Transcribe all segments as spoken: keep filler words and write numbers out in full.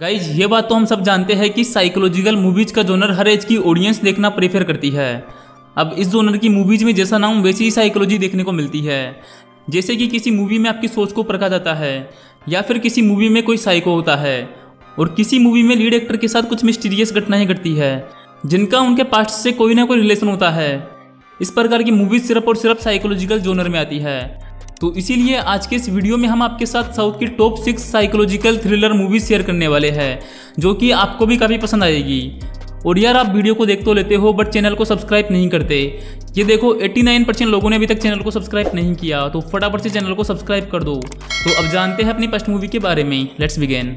Guys ये बात तो हम सब जानते हैं कि साइकोलॉजिकल मूवीज का जोनर हर एज की ऑडियंस देखना प्रेफर करती है। अब इस जोनर की मूवीज में जैसा नाम वैसी ही साइकोलॉजी देखने को मिलती है। जैसे कि किसी मूवी में आपकी सोच को परखा जाता है, या फिर किसी मूवी में कोई साइको होता है और किसी मूवी में लीड एक्टर के साथ कुछ मिस्टीरियस घटनाएं घटती है जिनका उनके पास्ट से कोई ना कोई रिलेशन होता है। इस प्रकार की मूवीज सिर्फ और सिर्फ साइकोलॉजिकल जोनर में आती है। तो इसीलिए आज के इस वीडियो में हम आपके साथ साउथ की top six psychological thriller movies share करने वाले हैं, जो कि आपको भी काफ़ी पसंद आएगी। और यार आप वीडियो को देख तो लेते हो बट चैनल को सब्सक्राइब नहीं करते। ये देखो नवासी परसेंट लोगों ने अभी तक चैनल को सब्सक्राइब नहीं किया, तो फटाफट से चैनल को सब्सक्राइब कर दो। तो अब जानते हैं अपनी फर्स्ट मूवी के बारे में। Let's begin.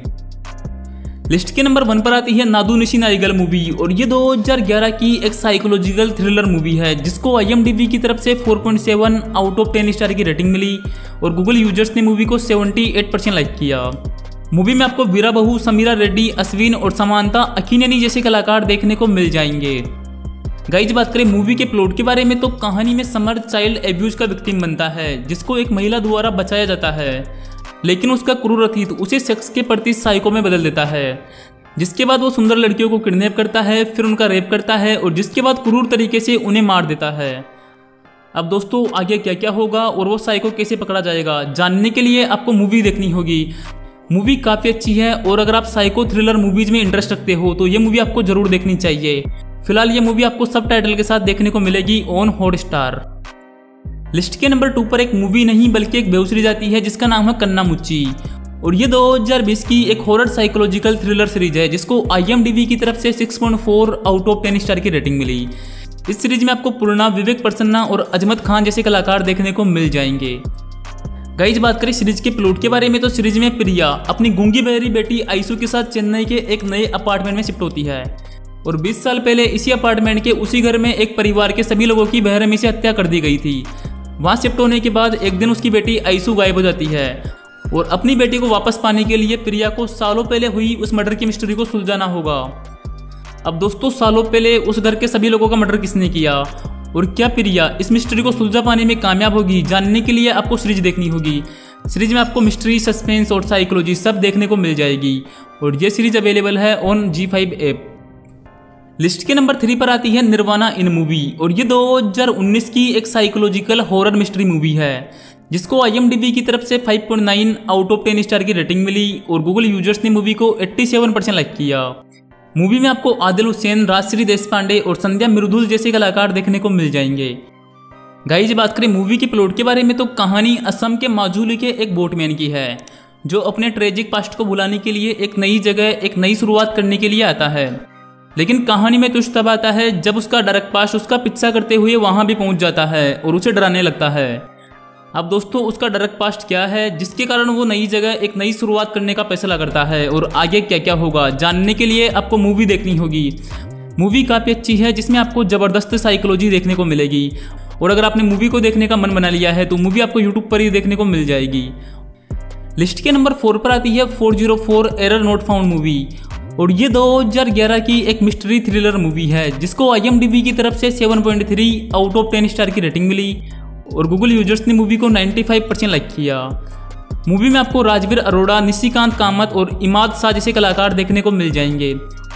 लिस्ट के नंबर वन पर आती है नादू निशी नाइगल मूवी, और ये दो हज़ार ग्यारह की एक साइकोलॉजिकल थ्रिलर मूवी है जिसको आई एम डी बी की तरफ से चार पॉइंट सात आउट ऑफ टेन स्टार की रेटिंग मिली और गूगल यूजर्स ने मूवी को अठहत्तर परसेंट लाइक किया। मूवी में आपको वीरा बहू, समीरा रेड्डी, अश्विन और समांता अखिनेनी जैसे कलाकार देखने को मिल जाएंगे। गाइज बात करें मूवी के प्लॉट के बारे में, तो कहानी में समर चाइल्ड एब्यूज का विक्टिम बनता है जिसको एक महिला द्वारा बचाया जाता है, लेकिन उसका क्रूर अतीत उसे सेक्स के प्रति साइको में बदल देता है। जिसके बाद वो सुंदर लड़कियों को किडनैप करता है, फिर उनका रेप करता है और जिसके बाद क्रूर तरीके से उन्हें मार देता है। अब दोस्तों आगे क्या क्या होगा और वो साइको कैसे पकड़ा जाएगा, जानने के लिए आपको मूवी देखनी होगी। मूवी काफ़ी अच्छी है और अगर आप साइको थ्रिलर मूवीज में इंटरेस्ट रखते हो तो ये मूवी आपको जरूर देखनी चाहिए। फिलहाल ये मूवी आपको सब टाइटल के साथ देखने को मिलेगी ऑन हॉटस्टार। लिस्ट के नंबर टू पर एक मूवी नहीं बल्कि एक वेब सीरीज आती है जिसका नाम है कन्ना मुच्ची, और ये दो हज़ार बीस की एक हॉरर साइकोलॉजिकल थ्रिलर सीरीज है जिसको आई एम डी बी की तरफ से छह पॉइंट चार आउट ऑफ टेन स्टार की रेटिंग मिली। इस सीरीज में आपको पूर्णा, विवेक प्रसन्ना और अजमत खान जैसे कलाकार देखने को मिल जाएंगे। गाइज बात करें सीरीज के प्लॉट के बारे में, तो सीरीज में प्रिया अपनी गूंगी बहरी बेटी आइसू के साथ चेन्नई के एक नए अपार्टमेंट में शिफ्ट होती है और बीस साल पहले इसी अपार्टमेंट के उसी घर में एक परिवार के सभी लोगों की बेरहमी से हत्या कर दी गई थी। वहां शिफ्ट होने के बाद एक दिन उसकी बेटी आइसू गायब हो जाती है और अपनी बेटी को वापस पाने के लिए प्रिया को सालों पहले हुई उस मर्डर की मिस्ट्री को सुलझाना होगा। अब दोस्तों सालों पहले उस घर के सभी लोगों का मर्डर किसने किया और क्या प्रिया इस मिस्ट्री को सुलझा पाने में कामयाब होगी, जानने के लिए आपको सीरीज देखनी होगी। सीरीज में आपको मिस्ट्री, सस्पेंस और साइकोलॉजी सब देखने को मिल जाएगी और ये सीरीज अवेलेबल है on Zee five app. List के नंबर थ्री पर आती है निर्वाणा इन मूवी, और ये दो हज़ार उन्नीस की एक साइकोलॉजिकल हॉरर मिस्ट्री मूवी है जिसको आई एम डी बी की तरफ से पाँच पॉइंट नौ आउट ऑफ टेन स्टार की रेटिंग मिली और गूगल यूजर्स ने मूवी को सत्तासी परसेंट लाइक किया। मूवी में आपको आदिल हुसैन, राजश्री देशपांडे और संध्या मिरुदुल जैसे कलाकार देखने को मिल जाएंगे। गाइज बात करें मूवी के प्लॉट के बारे में, तो कहानी असम के माजुली के एक बोटमैन की है जो अपने ट्रेजिक पास्ट को भुलाने के लिए एक नई जगह, एक नई शुरुआत करने के लिए आता है। लेकिन कहानी में ट्विस्ट तब आता है जब उसका डार्क पास्ट उसका पीछा करते हुए वहां भी पहुंच जाता है और उसे डराने लगता है। अब दोस्तों उसका डार्क पास्ट क्या है जिसके कारण वो नई जगह, एक नई शुरुआत करने का फैसला करता है और आगे क्या क्या होगा, जानने के लिए आपको मूवी देखनी होगी। मूवी काफ़ी अच्छी है जिसमें आपको ज़बरदस्त साइकोलॉजी देखने को मिलेगी और अगर आपने मूवी को देखने का मन बना लिया है तो मूवी आपको यूट्यूब पर ही देखने को मिल जाएगी। लिस्ट के नंबर फोर पर आती है four zero four error not found movie, और ये दो हज़ार ग्यारह की एक मिस्ट्री थ्रिलर मूवी है जिसको आई एम डी बी की तरफ से सात पॉइंट तीन आउट ऑफ टेन स्टार की रेटिंग मिली और गूगल यूजर्स ने मूवी को पचानवे परसेंट लाइक किया। मूवी में आपको राजवीर अरोड़ा, निशिकांत कामत और इमाद शाह जैसे कलाकार देखने को मिल जाएंगे।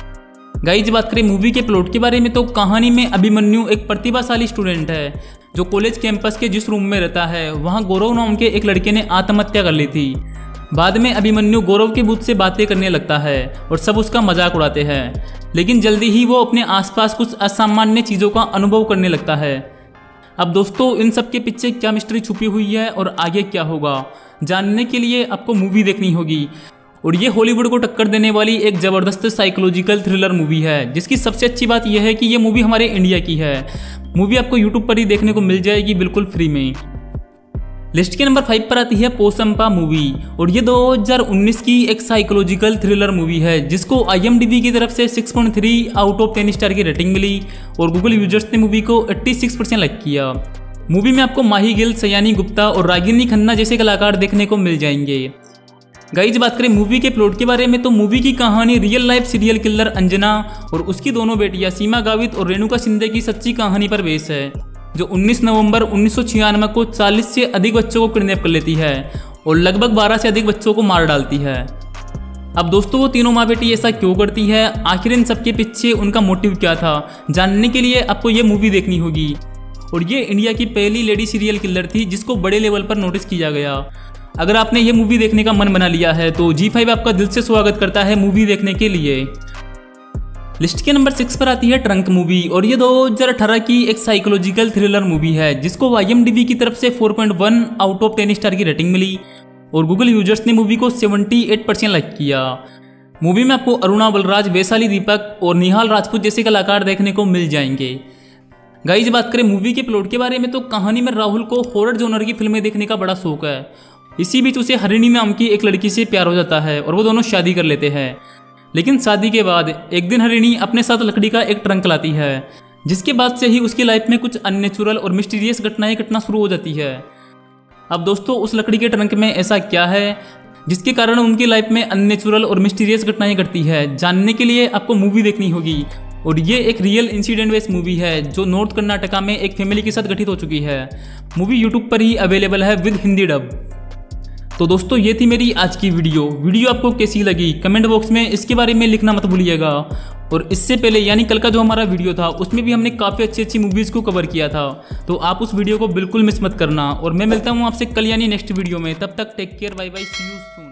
गाइज बात करें मूवी के प्लॉट के बारे में, तो कहानी में अभिमन्यु एक प्रतिभाशाली स्टूडेंट है जो कॉलेज कैंपस के जिस रूम में रहता है वहाँ गौरव नाम के एक लड़के ने आत्महत्या कर ली थी। बाद में अभिमन्यु गौरव के भूत से बातें करने लगता है और सब उसका मजाक उड़ाते हैं, लेकिन जल्दी ही वो अपने आसपास कुछ असामान्य चीज़ों का अनुभव करने लगता है। अब दोस्तों इन सब के पीछे क्या मिस्ट्री छुपी हुई है और आगे क्या होगा, जानने के लिए आपको मूवी देखनी होगी। और ये हॉलीवुड को टक्कर देने वाली एक ज़बरदस्त साइकोलॉजिकल थ्रिलर मूवी है जिसकी सबसे अच्छी बात यह है कि ये मूवी हमारे इंडिया की है। मूवी आपको यूट्यूब पर ही देखने को मिल जाएगी बिल्कुल फ्री में। लिस्ट के नंबर फाइव पर आती है पोसंपा मूवी, और ये दो हज़ार उन्नीस की एक साइकोलॉजिकल थ्रिलर मूवी है जिसको आई एम डी बी की तरफ से छह पॉइंट तीन आउट ऑफ टेन स्टार की रेटिंग मिली और गूगल यूजर्स ने मूवी को छियासी परसेंट लाइक किया। मूवी में आपको माही गिल, सयानी गुप्ता और रागिनी खन्ना जैसे कलाकार देखने को मिल जाएंगे। गाइज बात करें मूवी के प्लॉट के बारे में, तो मूवी की कहानी real life serial killer Anjana और उसकी दोनों बेटियां सीमा गावित और रेणुका शिंदे की सच्ची कहानी पर बेस है, जो उन्नीस नवंबर उन्नीस सौ छियानवे को चालीस से अधिक बच्चों को किडनैप कर लेती है और लगभग बारह से अधिक बच्चों को मार डालती है। अब दोस्तों वो तीनों माँ बेटी ऐसा क्यों करती है, आखिर इन सबके पीछे उनका मोटिव क्या था, जानने के लिए आपको ये मूवी देखनी होगी। और ये इंडिया की पहली लेडी सीरियल किलर थी जिसको बड़े लेवल पर नोटिस किया गया। अगर आपने ये मूवी देखने का मन बना लिया है तो जी फाइव आपका दिल से स्वागत करता है मूवी देखने के लिए। लिस्ट के नंबर सिक्स पर आती है ट्रंक मूवी, और ये दो हज़ार अठारह की एक साइकोलॉजिकल थ्रिलर मूवी है जिसको आई एम डी बी की तरफ से four point one out of ten star की रेटिंग मिली और गूगल यूजर्स ने मूवी को अठहत्तर परसेंट लाइक किया। मूवी में आपको अरुणा बलराज, वैशाली दीपक और निहाल राजपूत जैसे कलाकार देखने को मिल जाएंगे। गाइस बात करें मूवी के प्लॉट के बारे में तो कहानी में राहुल को हॉरर जॉनर की फिल्में देखने का बड़ा शौक है। इसी बीच उसे हरिणी नाम की एक लड़की से प्यार हो जाता है और वो दोनों शादी कर लेते हैं। लेकिन शादी के बाद एक दिन हरिणी अपने साथ लकड़ी का एक ट्रंक लाती है, जिसके बाद से ही उसकी लाइफ में कुछ अननेचुरल और मिस्टीरियस घटनाएं घटना शुरू हो जाती है। अब दोस्तों उस लकड़ी के ट्रंक में ऐसा क्या है जिसके कारण उनकी लाइफ में अननेचुरल और मिस्टीरियस घटनाएं घटती है, जानने के लिए आपको मूवी देखनी होगी। और ये एक रियल इंसिडेंट बेस्ड मूवी है जो नॉर्थ कर्नाटका में एक फैमिली के साथ गठित हो चुकी है। मूवी यूट्यूब पर ही अवेलेबल है विद हिंदी डब। तो दोस्तों ये थी मेरी आज की वीडियो। वीडियो आपको कैसी लगी कमेंट बॉक्स में इसके बारे में लिखना मत भूलिएगा। और इससे पहले यानी कल का जो हमारा वीडियो था उसमें भी हमने काफ़ी अच्छी अच्छी मूवीज़ को कवर किया था, तो आप उस वीडियो को बिल्कुल मिस मत करना। और मैं मिलता हूँ आपसे कल यानी नेक्स्ट वीडियो में, तब तक take care, bye bye, see you soon.